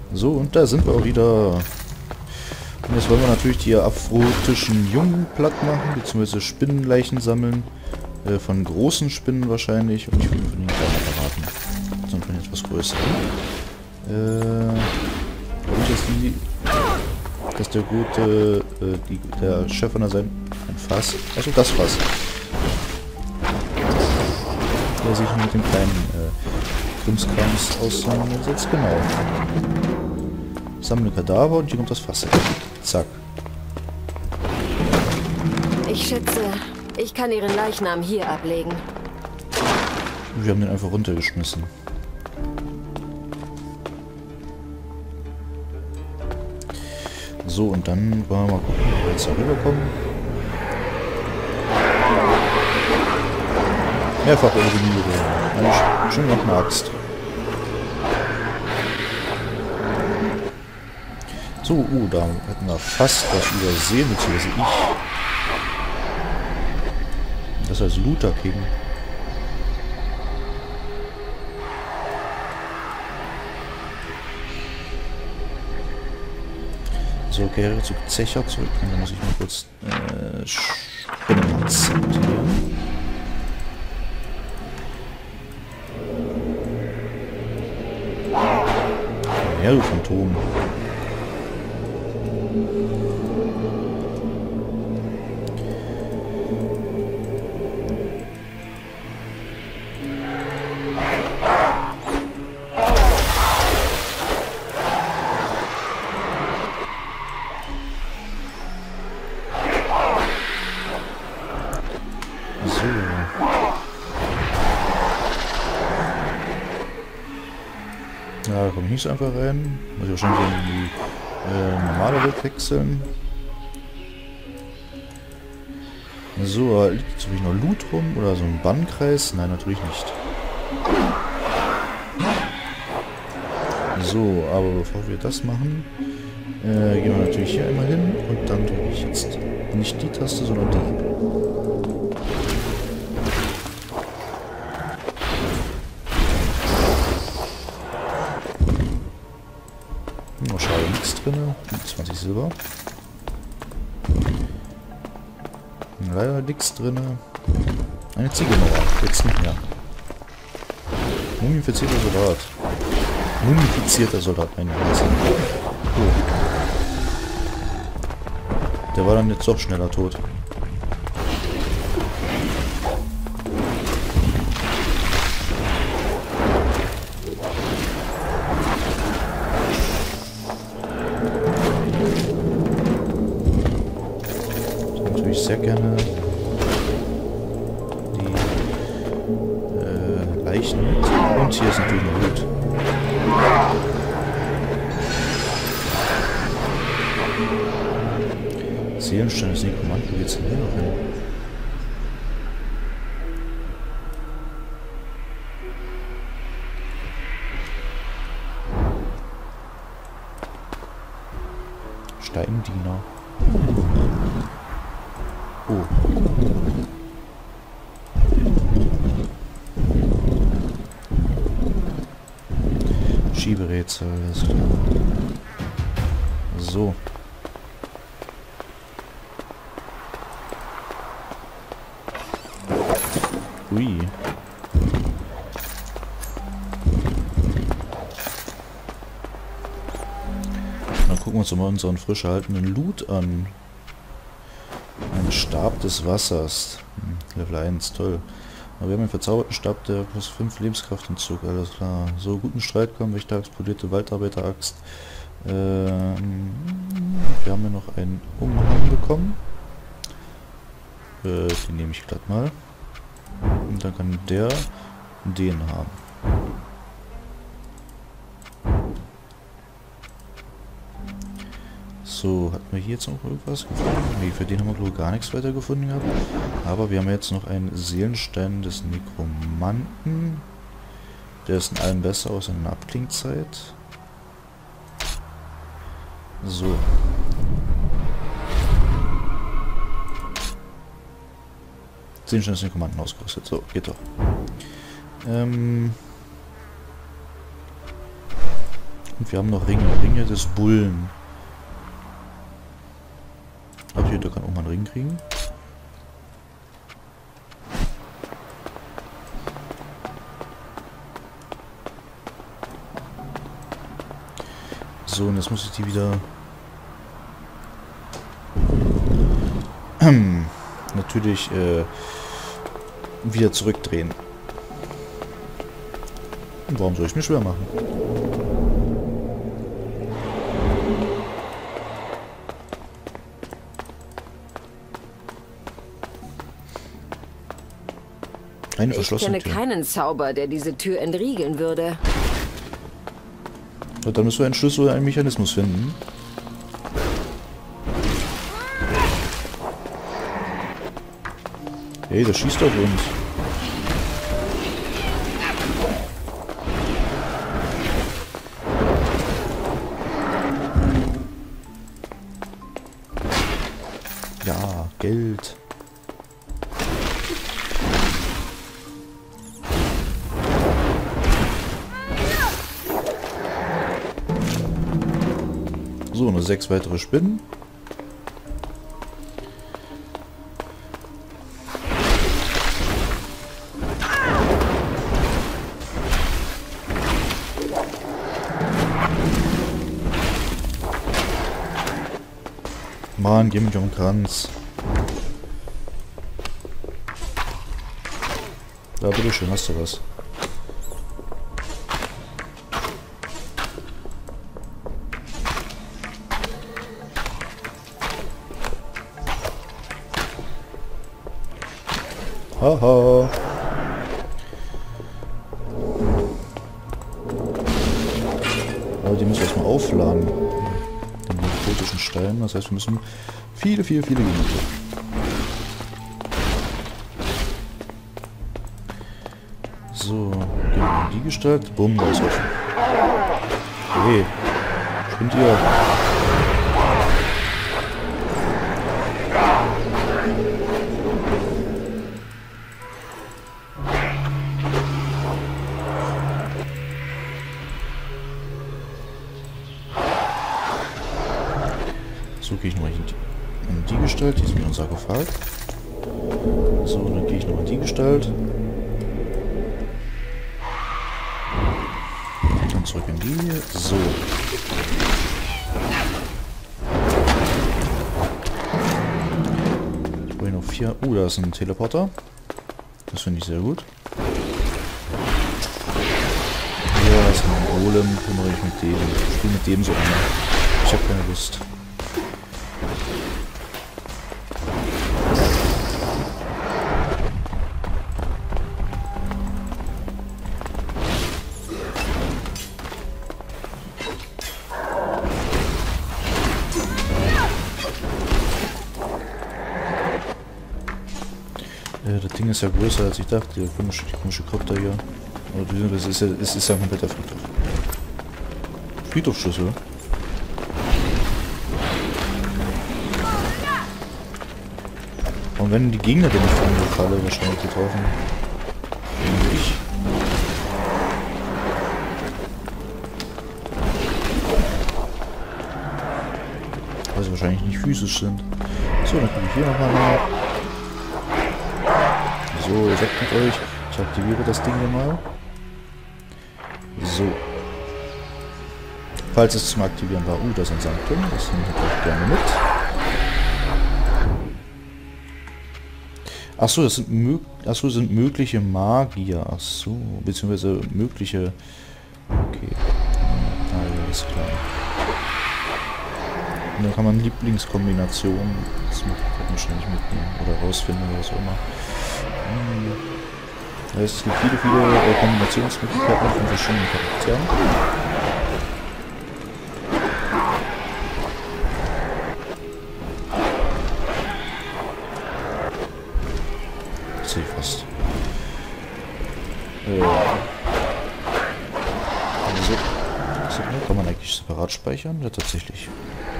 So, und da sind wir auch wieder. Und jetzt wollen wir natürlich die aphrodischen Jungen platt machen, beziehungsweise Spinnenleichen sammeln. Von großen Spinnen wahrscheinlich und nicht von den kleinen Apparaten, sondern von etwas größeren. Und jetzt die, dass der gute, der Chef von der Seite, ein Fass, also das Fass, der sich mit dem kleinen Krimskrams auseinandersetzt, genau. Sammle Kadaver und hier kommt das Fass. Zack. Ich schätze, ich kann Ihren Leichnam hier ablegen. Wir haben den einfach runtergeschmissen. So, und dann wollen wir mal gucken, ob wir jetzt da rüberkommen. Mehrfach Eliminierung. Schön noch eine Axt. So, da hätten wir fast was übersehen, beziehungsweise ich. Das heißt Looter King. So, kehre zu Zecher zurück. Dann muss ich mal kurz Spinnen akzeptieren. Ja, du Phantom. Ja, da komme ich nicht so einfach rein. Muss ich wahrscheinlich in die normale Welt wechseln. So, liegt jetzt noch Loot rum oder so ein Bannkreis? Nein, natürlich nicht. So, aber bevor wir das machen, gehen wir natürlich hier einmal hin und dann drücke ich jetzt nicht die Taste, sondern die. Oh, schade, nichts drin. 20 Silber. Leider nichts drin. Eine Ziegelmauer. Jetzt nicht mehr. Mumifizierter Soldat. Mumifizierter Soldat, meine Weise. Oh. Der war dann jetzt doch schneller tot. Sehr gerne die Leichen mit. Und hier ist natürlich noch Loot. Seelenstein ist nicht gemeint, wo geht's denn hier noch hin? Steindiener. Oh. Schieberätsel, alles klar. So. Ui. Dann gucken wir uns mal unseren frisch erhaltenen Loot an. Ein Stab des Wassers. Level 1, toll. Aber wir haben einen verzauberten Stab, der plus 5 Lebenskraft hinzug, alles klar. So, guten Streitkampf, Wächter, explodierte Waldarbeiter-Axt. Wir haben ja noch einen Umhang bekommen. Den nehme ich glatt mal. Und dann kann der den haben. So, hatten wir hier jetzt noch irgendwas gefunden? Ne, für den haben wir glaube ich gar nichts weiter gefunden gehabt. Aber wir haben jetzt noch einen Seelenstein des Nekromanten. Der ist in allem besser aus einer Abklingzeit. So. Seelenstein des Nekromanten ausgerüstet. So, geht doch. Und wir haben noch Ringe. Ringe des Bullen. Aber hier, da kann auch mal einen Ring kriegen. So, und jetzt muss ich die wieder... natürlich wieder zurückdrehen. Und warum soll ich mir schwer machen? Eine verschlossene Ich Tür. kenne keinen Zauber, der diese Tür entriegeln würde. Ja, dann müssen wir einen Schlüssel oder einen Mechanismus finden. Hey, das schießt auf uns. Ja, Geld. So, nur 6 weitere Spinnen. Mann, geh mich um den Kranz. Da, bitteschön, hast du was. Haha. Aber die müssen wir erstmal aufladen. Den narkotischen Stein. Das heißt, wir müssen viele gehen. So, gehen wir in die Gestalt. Bumm, da ist offen. Hey, spinnt ihr? So, gehe ich nochmal in die Gestalt. Hier ist wieder ein Sarkophag. So, dann gehe ich nochmal in die Gestalt. Dann zurück in die. So. Ich brauche noch 4. Da ist ein Teleporter. Das finde ich sehr gut. Ja, das ist ein Golem. Kümmere ich mit dem. Ich spiele mit dem so an. Ich habe keine Lust. Das Ding ist ja größer als ich dachte, die komische Kopter hier. Oder es ist ja ein kompletter Friedhof. Friedhofsschlüssel. Und wenn die Gegner den nicht fangen, Lokale wahrscheinlich getroffen. Ich. Weil sie wahrscheinlich nicht physisch sind. So, dann gucke ich hier nochmal nach. So, ihr sagt mit euch, ich aktiviere das Ding hier mal. So. Falls es zum Aktivieren war, das ist ein Sanktum, das nehme ich auch gerne mit. Achso, das sind mögliche Magier. Achso, beziehungsweise mögliche... Okay. Alles klar. Und dann kann man Lieblingskombinationen, das kann man wahrscheinlich mitnehmen oder rausfinden oder was auch immer. Das heißt, es gibt viele Kombinationsmöglichkeiten von verschiedenen Charakteren. Das sehe ich fast. So, kann man eigentlich separat speichern? Ja, tatsächlich.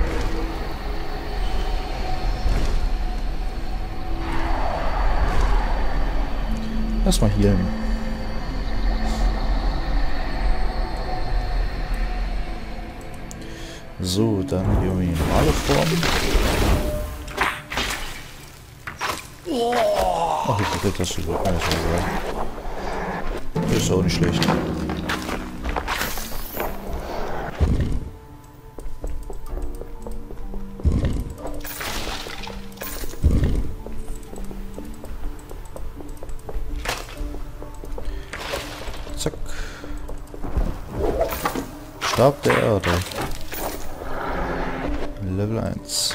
Erstmal healen. So, dann gehen wir in die normale Form. Ach, ich hätte das gedrückt, kann ich mal sagen. Ist auch nicht schlecht. Zack. Stab der Erde. Level 1.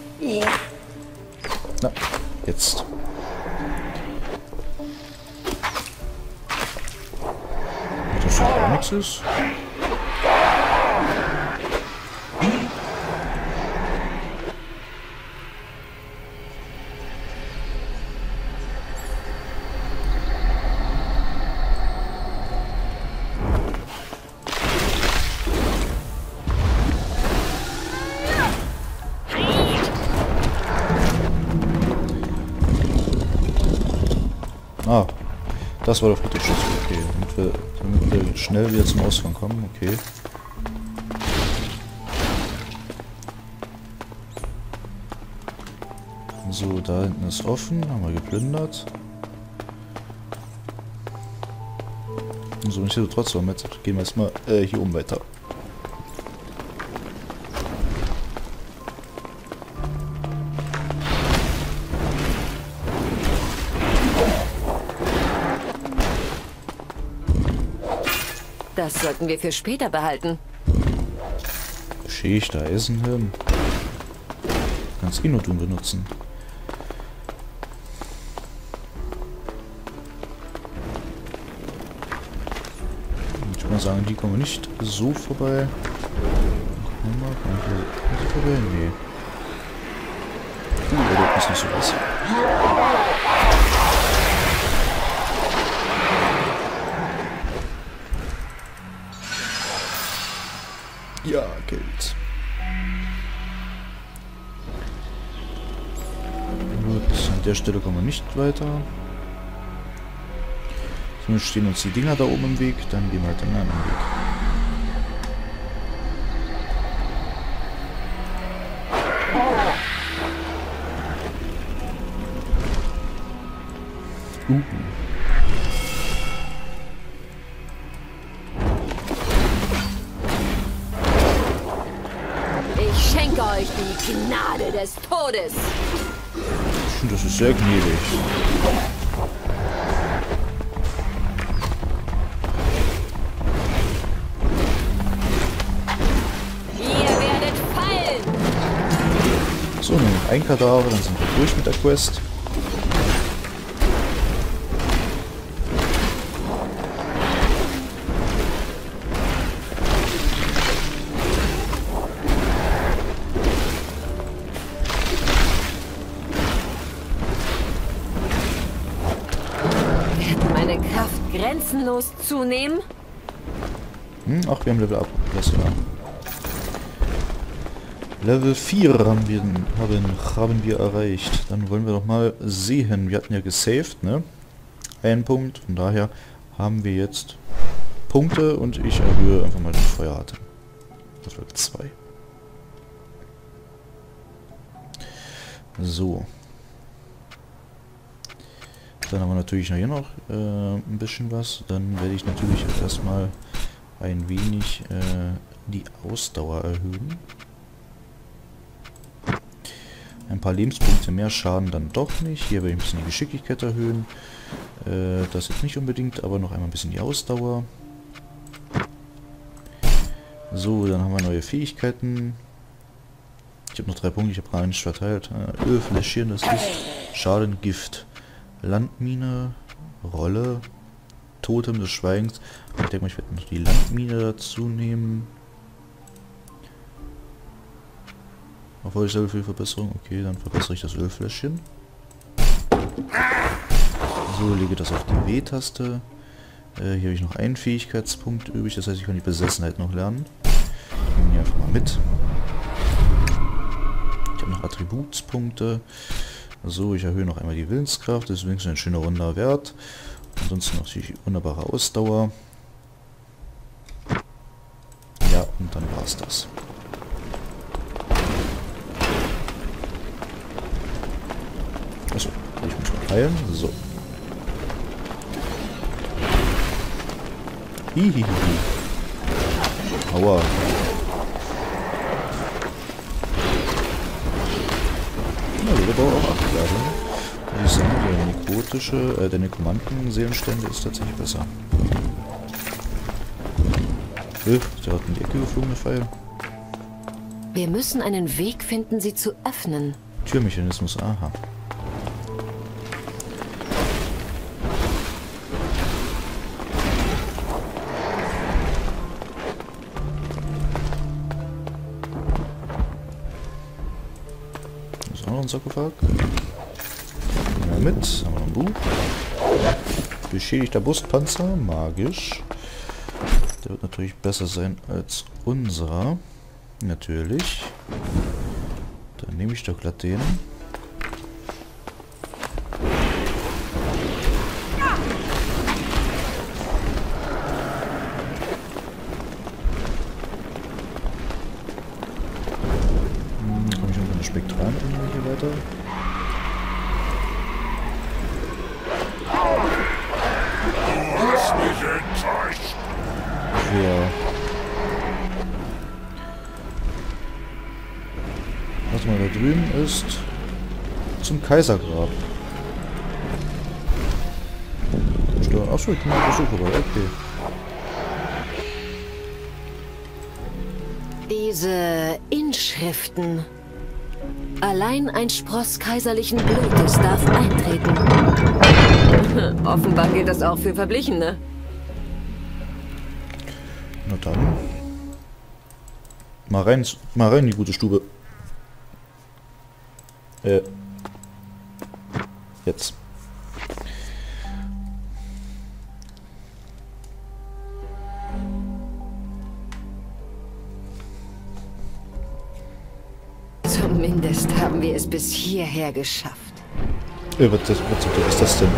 Na, jetzt. Das schon gar nichts ist. Ah, das war doch gut der Schlüssel, okay. Damit wir schnell wieder zum Ausgang kommen, okay. So, da hinten ist offen, haben wir geplündert. So, und hier trotzdem mit. Gehen wir erstmal hier oben weiter. Das sollten wir für später behalten. Schicht, da Eisen hin. Kannst nur du benutzen. Ich würde mal sagen, die kommen nicht so vorbei. Gucken wir mal, kann ich hier vorbei? Nee. Da ist nicht so was. Ja, Geld. Gut, an der Stelle kommen wir nicht weiter. So, stehen uns die Dinger da oben im Weg, dann gehen wir halt den anderen Weg. Ich schenke euch die Gnade des Todes. Ich finde, das ist sehr gnädig. Ihr werdet fallen. So, nur noch ein Kadaver, dann sind wir durch mit der Quest. Meine Kraft grenzenlos zunehmen. Ach, wir haben Level Up. Das ja. Level 4 haben wir erreicht. Dann wollen wir doch mal sehen. Wir hatten ja gesaved, ne? Einen Punkt. Von daher haben wir jetzt Punkte und ich erhöhe einfach mal den Feueratem. Das wird 2. So. Dann haben wir natürlich hier noch ein bisschen was. Dann werde ich natürlich erstmal ein wenig die Ausdauer erhöhen. Ein paar Lebenspunkte mehr schaden dann doch nicht. Hier werde ich ein bisschen die Geschicklichkeit erhöhen. Das jetzt nicht unbedingt, aber noch einmal ein bisschen die Ausdauer. So, dann haben wir neue Fähigkeiten. Ich habe noch 3 Punkte, ich habe gar nicht verteilt. Ölfläschchen, das ist Schaden, Gift. Landmine, Rolle, Totem des Schweigens. Ich denke mal, ich werde noch die Landmine dazu nehmen. Obwohl ich selber viel Verbesserung. Okay, dann verbessere ich das Ölfläschchen. So, lege das auf die W-Taste. Hier habe ich noch einen Fähigkeitspunkt übrig, das heißt, ich kann die Besessenheit noch lernen. Ich nehme die einfach mal mit. Ich habe noch Attributspunkte. So, ich erhöhe noch einmal die Willenskraft, das ist wenigstens ein schöner runder Wert. Ansonsten noch die wunderbare Ausdauer. Ja, und dann war es das. Ich muss mal heilen. So. Hihihi. Aua. Ja, jeder Bau auch 8 Ladungen. Und ich sage, der nekrotische, der Nekromanten-Seelenstände ist tatsächlich besser. Der hat in die Ecke geflogene Pfeil. Wir müssen einen Weg finden, sie zu öffnen. Türmechanismus, aha. Das ist auch noch ein Sarkophag. Mal mit, haben wir noch ein Buch. Beschädigter Brustpanzer, magisch. Der wird natürlich besser sein als unserer. Natürlich. Dann nehme ich doch glatt den. Komme ich mit einer Spektralen hier weiter? Ja. Was mal da drüben ist, zum Kaisergrab. Achso, ich bin mal auf der Suche, okay. Diese Inschriften. Allein ein Spross kaiserlichen Blutes darf eintreten. Offenbar gilt das auch für Verblichene. Na dann. Mal rein in die gute Stube. Jetzt. Zumindest haben wir es bis hierher geschafft. Was ist das denn?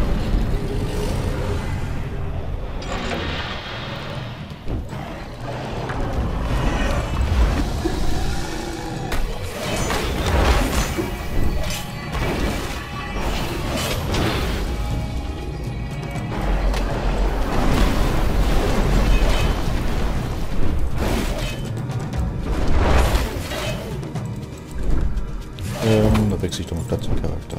Da wechsle ich doch mal Platz im Charakter.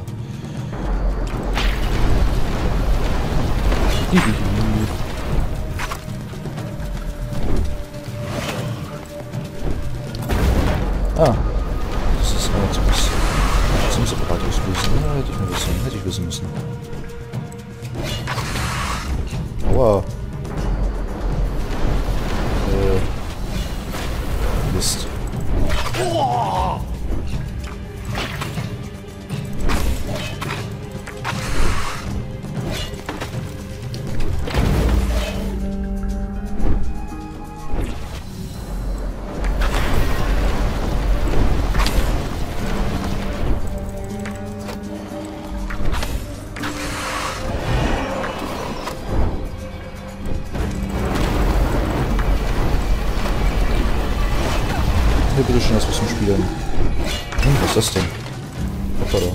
Ah, das ist zum Separatus lösen. Ja, hätte ich wissen müssen. Aua. Mist. Hier bitte schon das Wissen spielen. Was ist das denn? Hoppala.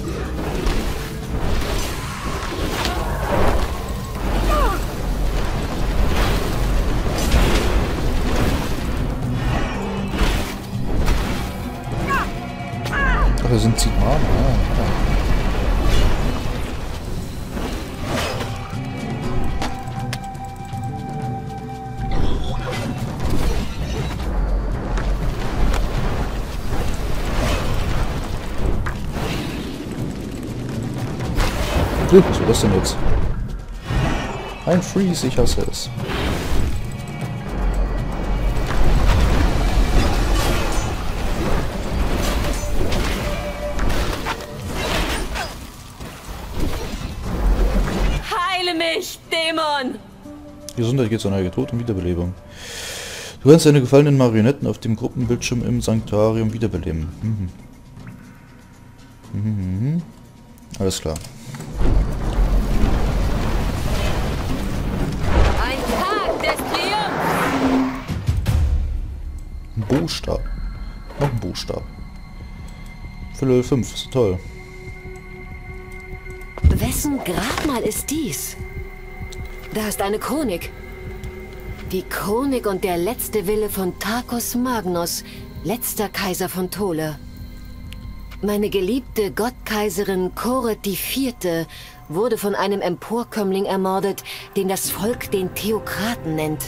Ach, da sind Zitmanen. Ah, ja. Was war das denn jetzt? Ein Freeze, ich hasse es. Heile mich, Dämon! Gesundheit geht zur Neige, Tod und Wiederbelebung. Du kannst deine gefallenen Marionetten auf dem Gruppenbildschirm im Sanktuarium wiederbeleben. Alles klar. Ein Tag des Triumphs! Ein Buchstab. Noch ein Buchstab. Für Level 5, ist toll. Wessen Grabmal ist dies? Da ist eine Chronik. Die Chronik und der letzte Wille von Tarkus Magnus, letzter Kaiser von Thole. Meine geliebte Gottkaiserin Koret IV. Wurde von einem Emporkömmling ermordet, den das Volk den Theokraten nennt.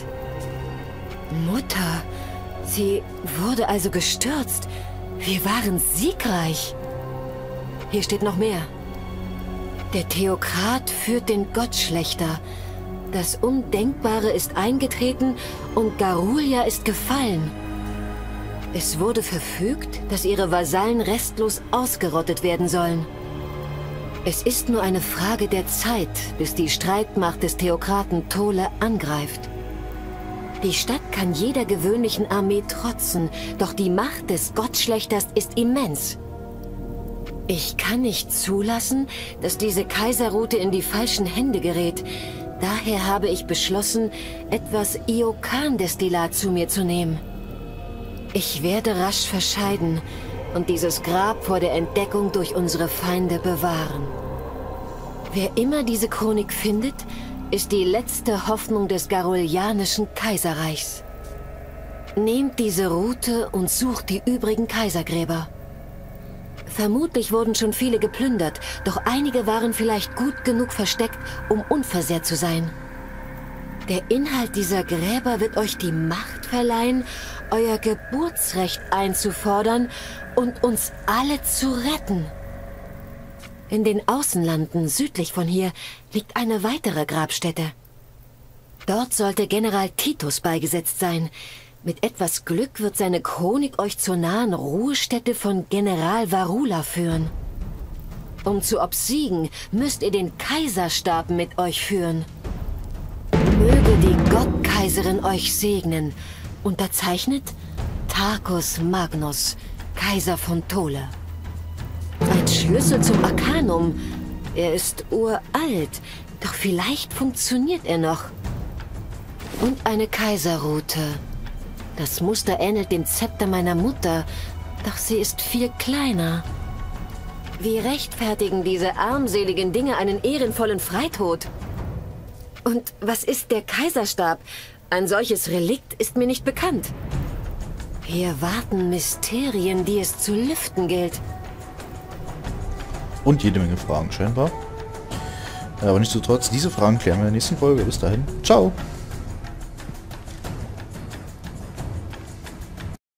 Mutter, sie wurde also gestürzt. Wir waren siegreich. Hier steht noch mehr. Der Theokrat führt den Gottschlechter. Das Undenkbare ist eingetreten und Garulia ist gefallen. Es wurde verfügt, dass ihre Vasallen restlos ausgerottet werden sollen. Es ist nur eine Frage der Zeit, bis die Streitmacht des Theokraten Thole angreift. Die Stadt kann jeder gewöhnlichen Armee trotzen, doch die Macht des Gottschlechters ist immens. Ich kann nicht zulassen, dass diese Kaiserroute in die falschen Hände gerät. Daher habe ich beschlossen, etwas Iokan-Destillat zu mir zu nehmen. Ich werde rasch verscheiden und dieses Grab vor der Entdeckung durch unsere Feinde bewahren. Wer immer diese Chronik findet, ist die letzte Hoffnung des Garulianischen Kaiserreichs. Nehmt diese Route und sucht die übrigen Kaisergräber. Vermutlich wurden schon viele geplündert, doch einige waren vielleicht gut genug versteckt, um unversehrt zu sein. Der Inhalt dieser Gräber wird euch die Macht verleihen, euer Geburtsrecht einzufordern und uns alle zu retten. In den Außenlanden südlich von hier liegt eine weitere Grabstätte. Dort sollte General Titus beigesetzt sein. Mit etwas Glück wird seine Chronik euch zur nahen Ruhestätte von General Varula führen. Um zu obsiegen, müsst ihr den Kaiserstab mit euch führen. Möge die Gottkaiserin euch segnen. Unterzeichnet Tarkus Magnus, Kaiser von Thole. Ein Schlüssel zum Arkanum. Er ist uralt, doch vielleicht funktioniert er noch. Und eine Kaiserrute. Das Muster ähnelt dem Zepter meiner Mutter, doch sie ist viel kleiner. Wie rechtfertigen diese armseligen Dinge einen ehrenvollen Freitod? Und was ist der Kaiserstab? Ein solches Relikt ist mir nicht bekannt. Hier warten Mysterien, die es zu lüften gilt. Und jede Menge Fragen scheinbar. Aber nichtsdestotrotz, diese Fragen klären wir in der nächsten Folge. Bis dahin. Ciao!